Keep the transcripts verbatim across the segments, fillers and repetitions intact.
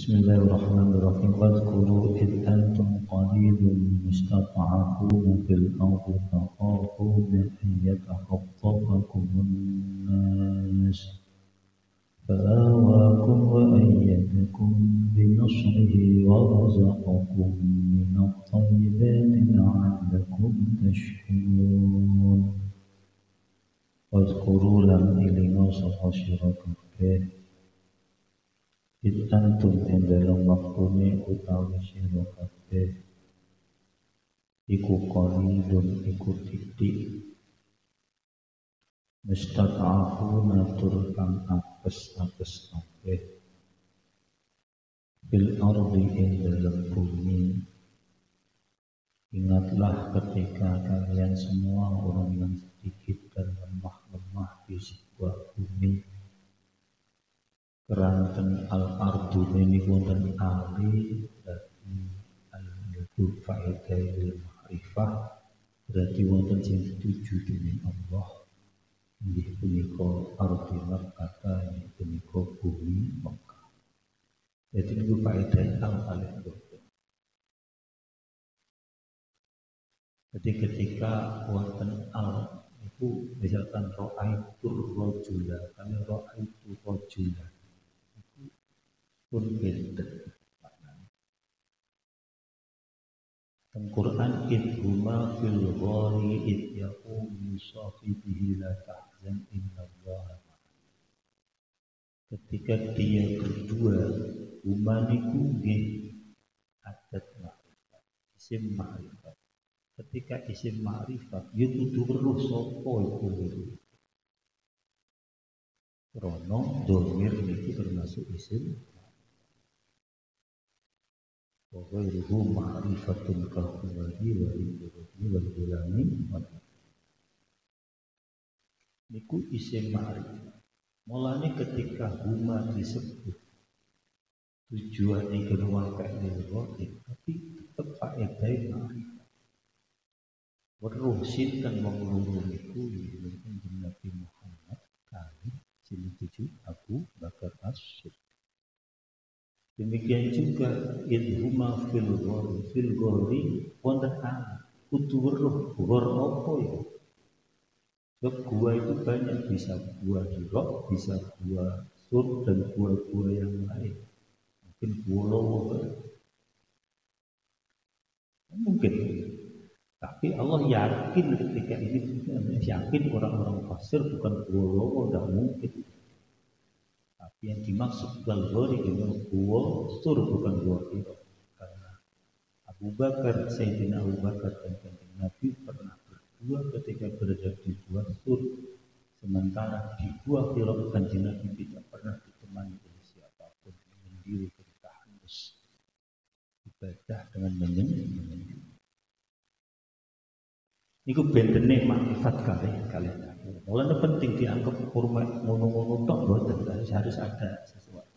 Bismillahirrahmanirrahim. Wadhkuru id antum qalilun mustad'afuna fil ardi takhafuna an yatakhaffafakumun nas fa'awakum wa ayyadakum binasrihi wa razaqakum minat thayyibati la'allakum tashkurun. Wadhkuru lan ilinga sapa sira kabeh id antum ing dalam waktune utawi sira kabeh iku qalilun iku titik mustad'afuna tur kang apes-apes kabeh bil ardi ing dalam bumi. Ingatlah ketika kalian semua orang yang sedikit dan lemah-lemah di sebuah bumi. Keranten al-ardu ini wonten ali dadi al-yadul fa'idail ma'rifah berarti wonten sing setuju dengan Allah inggih punika ardi Makkah inggih punika bumi Makkah. Jadi niku fa'idah al-alif boten. Jadi ketika wonten al itu misalkan ra'aitur rajula kami ra'aitu rajula pun benten maknanya. Dalam Quran idhuma fil ghari id yaqulu sahibihi la tahzan innallaha ma'ana. Ketika dia berdua huma niku nggih adat ma'rifat isim ma'rifat. Ketika isim ma'rifat ya kudu weruh sapa iku lho. Rono dhamir niki termasuk isim wa ghairuhu ma'rifatun kahwadi wa ibadi wal gulami niku isim ma'rifat. Mulane ketika huma disebut tujuane kedua kali tapi tetep faedah ma'rifat. Weruh sinten wong loro niku kanjeng Nabi Muhammad kali sing tujuh Abu Bakar As-Siddiq. Demikian juga idhuma fil ghori fil ghori wonten ana kudu weruh ghor apa ya. Sebab gua itu banyak, bisa gua Hira, bisa gua Sur dan gua-gua yang lain. Mungkin gua Lowo mungkin. Tapi Allah yakin ketika ini yakin orang-orang kafir bukan gua Lowo, tidak mungkin. Tapi yang dimaksud Gal-Ghori dengan gua Sur bukan gua Hira. Karena Abu Bakar, Sayyidina Abu Bakar dan Kanjeng Nabi pernah berdua ketika berada di gua Sur. Sementara di gua Hira Kanjeng Nabi tidak pernah ditemani oleh siapapun, menyendiri ketika harus ibadah dengan menyendiri. Niku bentene makrifat kalian kalian. Mulane penting dianggap hormat ngono-ngono tok boten, harus ada sesuatu.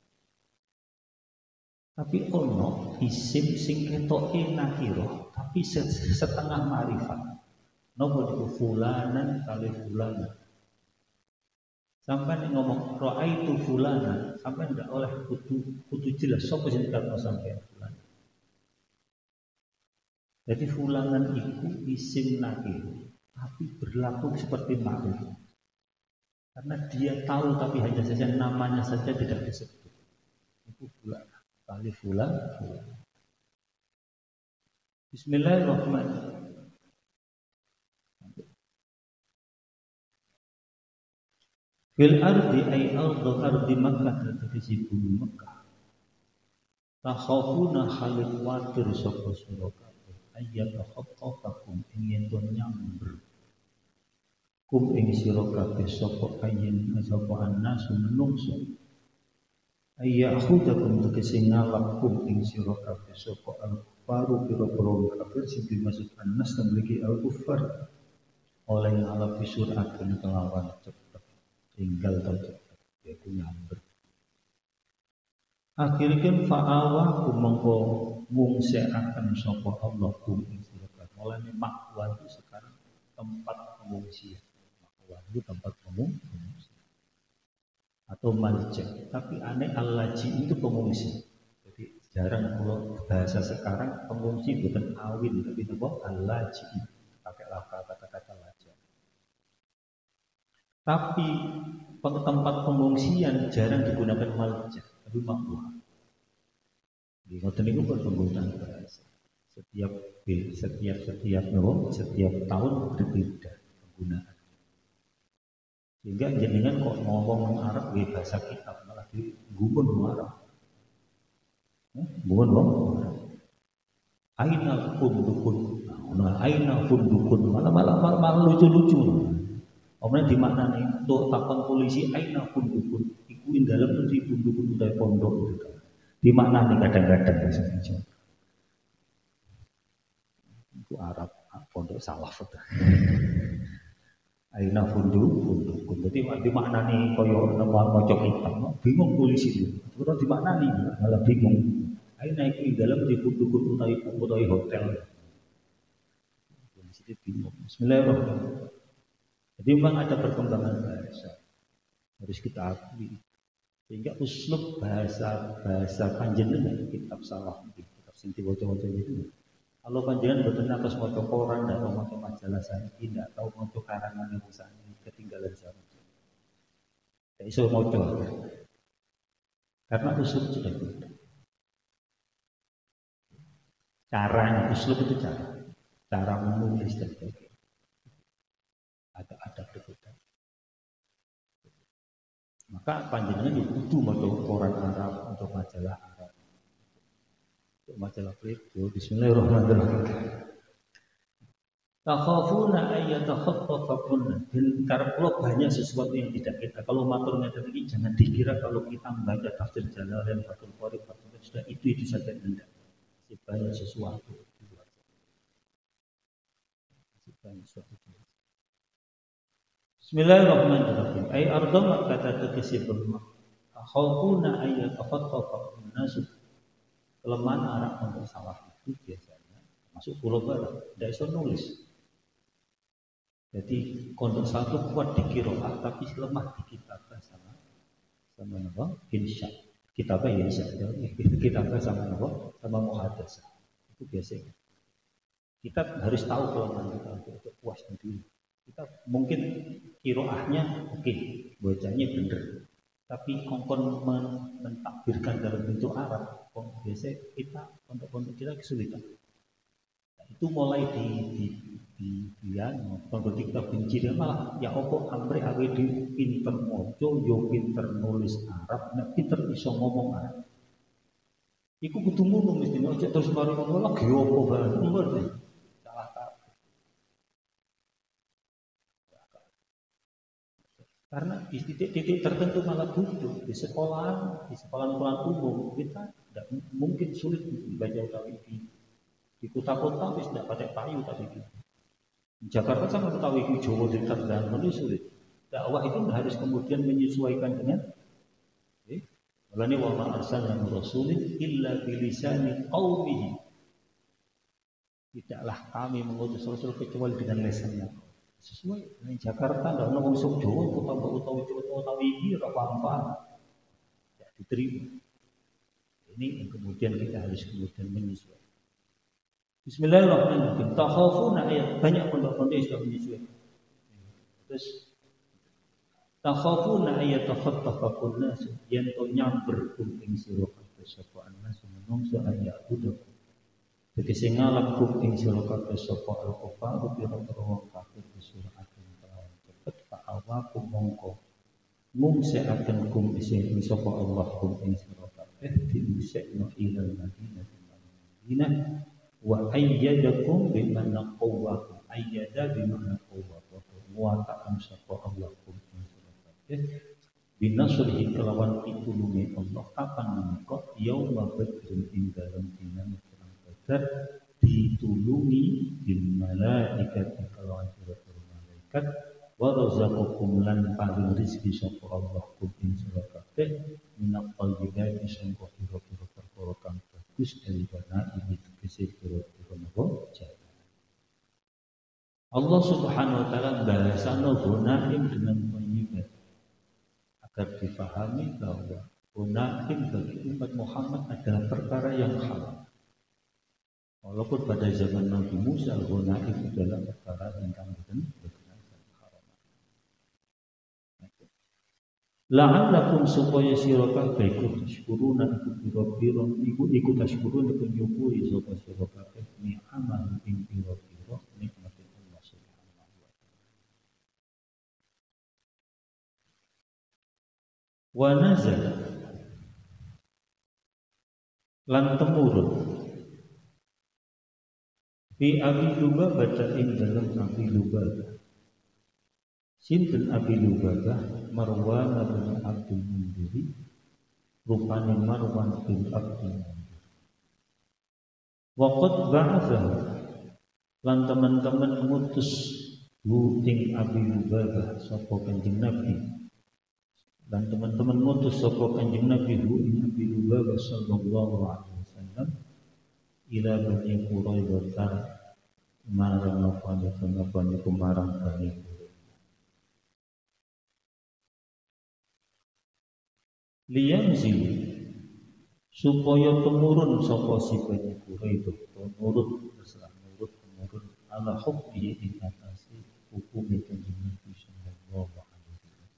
Tapi ono isim sing ketoke nakira, tapi setengah makrifat. Napa niku fulanan kali fulanan. Sampai ngomong ra'aitu fulanan, sampai ndak oleh kudu kudu jelas sapa sing dikatakan sampai fulanan. Jadi fulanan itu isim nakir, tapi berlaku seperti makrifat. Karena dia tahu tapi hanya saja namanya saja tidak disebut. Itu fulan, kali fulan, fulan. Bismillahirrahmanirrahim. Fil ardi ay ardu ardi Makkah dari si bumi Makkah. Takhafuna khalid watir sapa sira ayat khattafakum ingin to nyamber kum ing sira kabeh sapa ayin sapa annas menungso ayat khudakum tegese ngalap kum ing sira kabeh sapa al-kufaru pira-pira kafir sing dimaksud annas memiliki al-kufar oleh ngalap surat dan kelawan cepet tinggal atau cepet yaitu nyamber. Akhirnya fa'awa kumangko mungsiakan sapa Allah kum ing sira kabeh. Mulane makwa itu sekarang tempat pengungsian. Makwa itu tempat pengungsian atau malja. Tapi aneh al-laji itu pengungsi. Jarang kalau bahasa sekarang pengungsi bukan awin tapi apa? Al-laji. Pakai kata-kata laja. Tapi tempat pengungsian jarang digunakan malja, tapi makbuh. Di hotel itu penggunaan bahasa. Setiap setiap setiap no, setiap tahun berbeda penggunaan. Sehingga jenengan kok ngomong Arab di bahasa kitab malah di gumun Arab. Gumun wong Arab. Aina fundukun. Nah, aina fundukun malah malah malah, malah lucu-lucu. Omnya dimaknani untuk takon polisi aina fundukun. Iku ing dalem di fundukun udah pondok gitu. Dimaknani kadang-kadang misalnya. Itu Arab pondok salaf. Aina fundu fundukun. Jadi dimaknani koyo nama maca kitab, bingung polisi itu. Terus dimaknani malah bingung. Aina iku ing dalem di fundukun utawi utawi hotel. Polisi itu bingung. Bismillahirrahmanirrahim. Jadi memang ada perkembangan bahasa. Harus kita akui. Sehingga uslub bahasa bahasa panjenengan kitab salah kitab sing diwaca-waca itu. Kalau panjenengan boten atas maca koran atau maca majalah saiki ndak tahu maca karangan yang ini ketinggalan zaman. Tidak iso maca. Karena uslub sudah beda. Caranya uslub itu cara. Cara menulis dan sebagainya. Ada-ada berbeda. Maka panjenengan itu butuh maca koran Arab untuk majalah Arab. Untuk majalah Playboy. Bismillahirrahmanirrahim. Takhafuna ayyatakhattafakunna. Dan karena kalau banyak sesuatu yang tidak kita. Kalau matur ngeten iki jangan dikira kalau kita membaca tafsir Jalalain, Fathul Qorib, Fathul Qorib sudah itu itu saja tidak. Masih banyak sesuatu di luar. Masih banyak sesuatu di luar. Bismillahirrahmanirrahim. Ay ardama kata tegesi bermak. Khawfuna ayyatafattafa an-nas. Kelemahan Arab untuk salah itu biasanya masuk pulau barat, tidak bisa nulis. Jadi kondok satu kuat di kiroah tapi lemah di kitabah sama sama apa? Insya. Kitabah insya. Kitabah sama apa? Sama muhadasah. Itu biasanya. Kita harus tahu kelemahan kita untuk puas diri. Kita mungkin kiroahnya oke, okay, bacanya benar, tapi kongkon mentakbirkan dalam bentuk Arab, biasanya kita untuk-untuk kita kesulitan. Nah, itu mulai di di di dia, kalau kita benci dia malah ya opo amre awe di pinter mojo, yo pinter nulis Arab, nah pinter iso ngomong Arab. Iku kudu ngono mesti ojo terus mari ngono lagi opo banget. Karena di titik-titik tertentu malah butuh di sekolah, di sekolah-sekolah umum kita tidak mungkin sulit membaca utawi di di kota-kota wis tidak pakai payu tapi gitu. Di Jakarta sama utawi Jawa di dan itu sulit. Dakwah itu harus kemudian menyesuaikan dengan eh, walani wa ma arsalna rasulin illa bilisani qaumihi. Tidaklah kami mengutus rasul kecuali dengan lisannya. Sesuai dengan Jakarta tidak ada ngomong Jawa utawa utawa utawa iki ora paham tidak diterima. Ini yang kemudian kita harus kemudian menyesuaikan. Bismillahirrahmanirrahim. Takhafuna ayat banyak pondok-pondok yang sudah menyesuaikan. Terus takhafuna ayat takhattafakun nas yen to nyamber kum ing sira kabeh sapa anas menungso ayat udah. Tegese ngalap kum ing sira kabeh sapa al-kufar pira-pira wong kafir disurahaken kelawan cepet fa awakum mongko mumsa'aken kum ing sapa Allah kum ing sira kabeh diusekno ilal Madinah Madinah wa ayyadakum bimana qawwakum ayyada bimana qawwakum muwata'an sapa Allah kum ing sira kabeh binasrihi kelawan pitulunge Allah kapan menika yauma badrin ing dalem dina ditulungi bil malaikat kelawan pira-pira malaikat wa razaqakum lan paring rezeki sapa Allah kum ing sira kabeh minaq thayyibati sangka pira-pira perkara kang bagus dari bana ini tegese pira-pira napa jalan. Allah Subhanahu wa taala bahasana gunaim dengan thayyibat agar difahami bahwa Gunain bagi umat Muhammad adalah perkara yang halal. Walaupun pada zaman Nabi Musa, gunain adalah perkara tentang benar dan haram. La'allakum supaya sira kabeh iku tashkuruna iku pira-pira iku iku tashkuruna iku nyukuri sapa sira kabeh ni'amal ing pira-pira nikmat Allah Subhanahu wa taala. Wa nazal lan temurun fi Abi Lubabah ing dalam Abi Lubabah. Sinten Abi Lubabah Marwan bin Abdul Munzir, rupane Marwan bin Abdul Munzir. Waqad ba'athahu lan teman-teman ngutus hu ing Abi Lubabah sapa Kanjeng Nabi. Dan teman-teman ngutus sapa Kanjeng Nabi hu ing Abi Lubabah sallallahu alaihi wasallam ila Bani Quraidah marang apa niku marang Bani Quraidah. Liyanzil supaya temurun sapa si Bani Quraidah nurut terserah nurut temurun ala hukmi ing atase hukum Kanjeng Nabi sallallahu alaihi wasallam.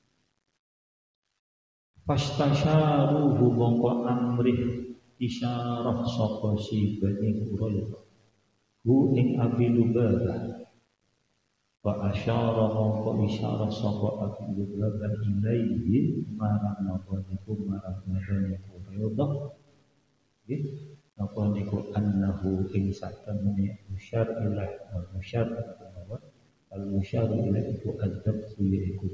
Fastasyaruhu mongko amrih isyarah sapa si Bani Quraidah hu ing Abi Lubabah wa asyara mongko isyarah sapa Abi Lubabah ilaihi marang napa niku marang Bani Quraidah nggih napa niku annahu ing satemene musyar ilah musyar al musyar ilah iku adab yaiku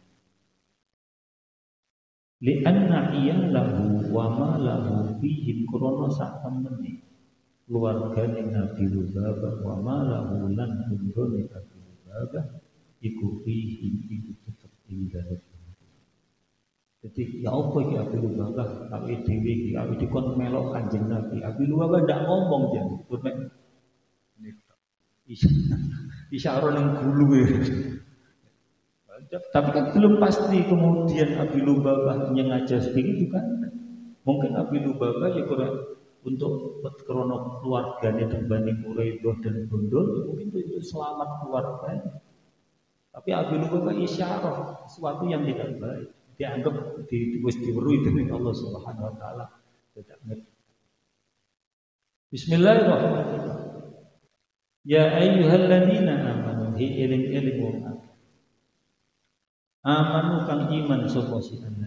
li anna iyalahu wa ma lahu fihi krana satemene keluargane Nabi Lubabah wa ma lahu lan bundone Abi Lubabah iku fihi iku tetep ing dalem. Jadi ya apa iki Abi Lubabah awake dhewe iki awake dikon melok Kanjeng Nabi. Abi Lubabah ndak ngomong jan mek isyarah ning gulu. Tapi kan belum pasti kemudian Abi Lubabah nyengaja seperti itu kan. Mungkin Abi Lubabah ya kurang untuk krono keluarganya dan Bani Quraidah dan Bondol mungkin itu selamat keluarganya. Tapi Abi Lubabah isyarah sesuatu yang tidak baik, dianggap ditulis diweruhi dening Allah Subhanahu wa taala. Tidak ngerti. Bismillahirrahmanirrahim. Ya ayyuhalladzina amanu hi ilim-ilim wong amanu kang iman sapa sira.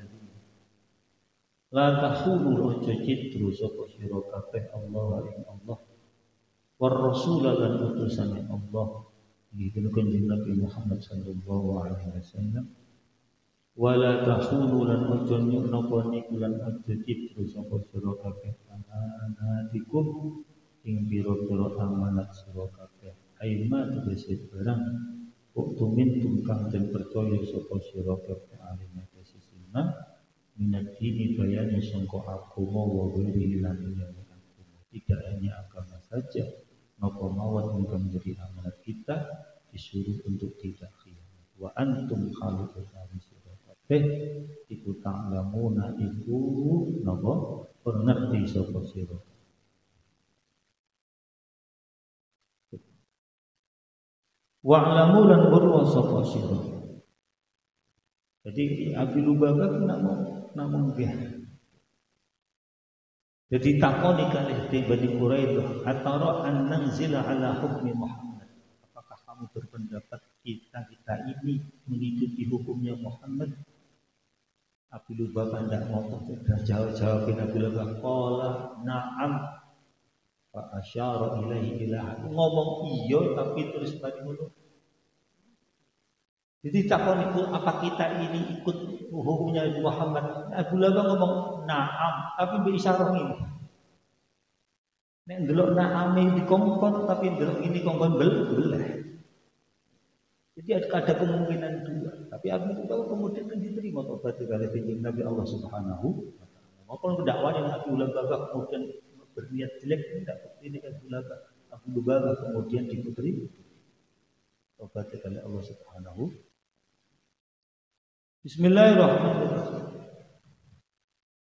La tahulu ojo citru sapa sira kabeh Allah ing Allah war rasul lan utusane Allah iki Kanjeng Nabi Muhammad sallallahu alaihi wasallam wala tahulu lan ojo napa niku lan ojo citru sapa sira kabeh amanatikum ing pira-pira amanat sira kabeh aima tegese barang uktumin tungkang den percaya sapa sira kabeh alimah sesina minat ini bayani sangka agama wa ghairi lan agama. Tidak hanya agama saja, maka mawon ingkang menjadi amanat kita disuruh untuk tidak khianat. Wa antum khalaqu sira kabeh iku ta'lamuna iku napa ngerti sapa sira. Wa'lamu lan weruh sapa sira. Jadi Abi Lubabah namun namun dia. Jadi takoni kalih di Bani Quraidah atara an nanzila ala hukmi Muhammad. Apakah kamu berpendapat kita kita ini mengikuti hukumnya Muhammad? Abi Lubabah tidak mau sudah jawab-jawabin Abi Lubabah qala na'am fa asyara ilaihi ila ngomong iya tapi terus tadi ngono. Jadi takon itu apa kita ini ikut hukumnya Muhammad? Abu Lubabah ngomong na'am, tapi berisyarah ini. Nek ndelok na'ame dikongkon tapi ndelok ini kongkon belah. Jadi ada kemungkinan dua. Tapi Abu Lubabah kemudian kan diterima tobat oleh Kanjeng Nabi Allah Subhanahu wa taala. Maupun dakwanya Abu Lubabah kemudian berniat jelek tidak ini Abu Lubabah. Abu Lubabah kemudian diberi tobat oleh Allah Subhanahu. Bismillahirrahmanirrahim.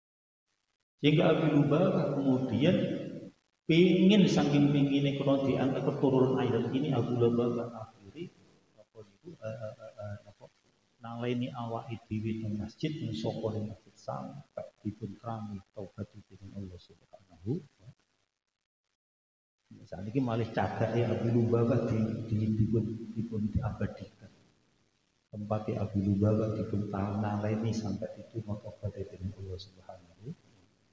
Sehingga Abi Lubabah kemudian pingin saking pingine kalau diangkat keturunan ayat ini Abu Lubabah akhiri apa itu apa naleni awake dhewe nang masjid ing sapa ing masjid sampai dipun rami taubat dengan Allah Subhanahu wa taala. Saat ini malih cagake Abu Lubabah di di dipun dipun diabadikan. Tempatnya Abu Lubabah dipun naleni sampai itu taubat dengan Allah Subhanahu wa taala.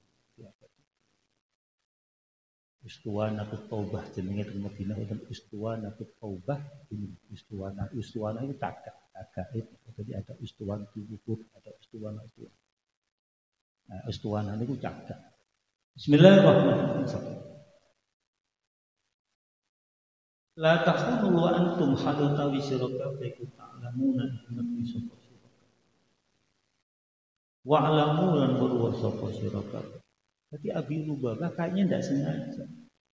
Istuwanatut Taubah jenenge teng Madinah itu Istuwanatut Taubah ini Istuwana Istuwana itu cagak cagak jadi ada Istuwan tubuh ada Istuwana Istuwana nah, Istuwana itu cagak. Bismillahirrahmanirrahim. La tahunu wa antum hadutawi siraka faikum ta'lamuna innakum sapa siraka wa'lamu lan wa sapa siraka. Tapi Abi Lubabah kayaknya tidak sengaja.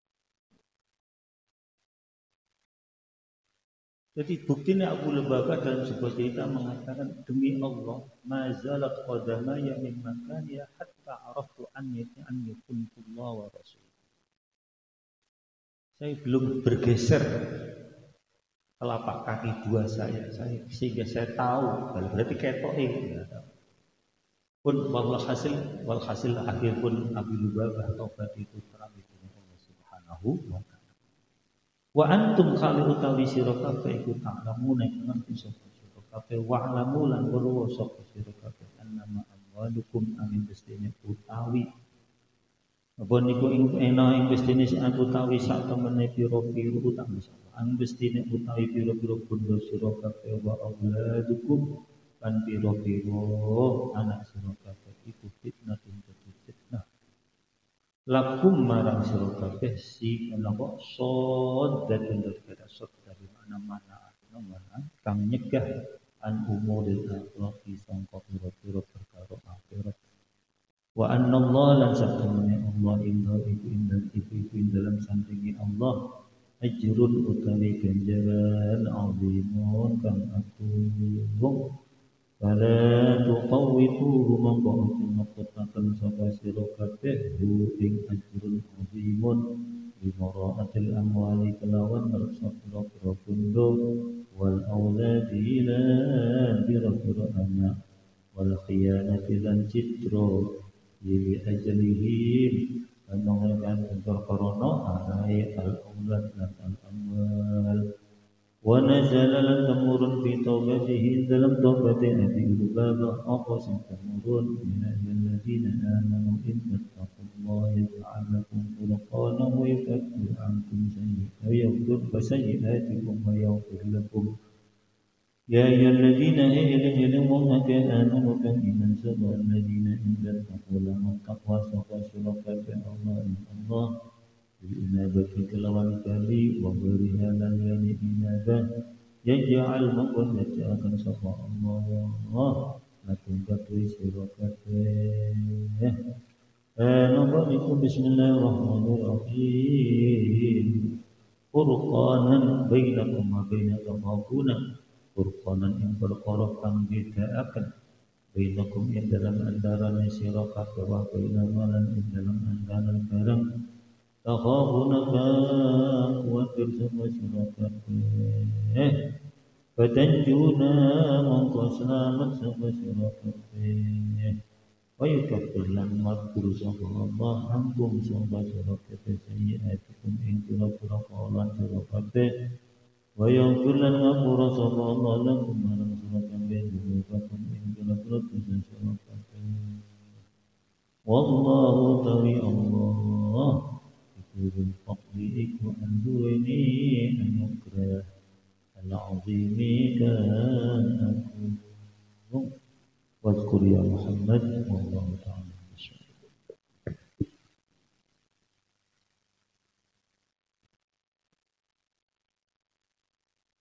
Jadi buktinya Abu Lubabah dalam sebuah cerita mengatakan demi Allah, mazalat qadamaya min makaniya hatta araftu anni an yakunullah wa rasul. Saya belum bergeser telapak kaki dua saya, saya sehingga saya tahu. Berarti ketok ini. Pun walhasil walhasil akhir pun Abu Lubabah taubat itu terami dengan Allah Subhanahu wa taala. Wa antum khali utawi sira kabeh iku ta'lamuna ngerti sapa sira kabeh wa alamu lan weruh sapa sira kabeh annama amwalukum amin bestine utawi apa niku ing ena ing bestine sak utawi sak temene pira-pira utawi sak ang bestine utawi pira-pira bondo sira kabeh wa auladukum kan piro-piro anak sira kabeh iku fitnah dadi fitnah lakum marang sira kabeh si menapa sod dan daripada sod dari mana-mana mana kang nyegah an umuril akhirati sangka piro-piro perkara akhirat wa anna Allah lan satamene Allah inna iku indal iku dalam sampingi Allah ajrun utawi ganjaran azimun kang agung. Fala tuqawwituhu mongko mengkotaken sapa sira kabeh ing ajrun azimun bi maraatil amwali kelawan ngersa pira-pira bondo wal auladi lan pira-pira anak wal khiyanati lan citro li ajlihim anongan kantor korona arai al aulad lan al amwal. Wa nazala lan tamurun fi taubatihi dalam taubatnya Abi Lubabah apa sing tamurun minal ladzina amanu in tattaqullaha yaj'al lakum furqana wa yukaffir ankum sayyi'atikum wa sayyi'atikum wa yaghfir lakum ya ayyuhalladzina amanu amanu kan iman sabal ladzina in tattaqullaha taqwa sapa siraka bi Allah Allah inabati kelawan kali wa berihalan yani inabah yaj'al maqam akan sapa Allah lakum katui sirakateh eh nombor itu bismillahirrahmanirrahim furqanan bainakum wa baina qawmina furqanan yang perkara kang bedaaken bainakum ing dalam antarane sira kabeh wa baina malan ing dalam antarane barang takhafuna khawatir sama sira kabeh fatanjuna mongko selamat sama sira kabeh wa yukaffir lan maghfir sapa Allah ankum sapa sira kabeh sayyi'atikum ing pira-pira kawan sira kabeh wa yaghfir lan ngapura sapa Allah lakum marang sira kabeh dhunubakum ing pira-pira dosa sira kabeh wallahu tawi Allah Ibn Fadli iku anduweni anugerah al-azimi kan aku Wadkur ya Muhammad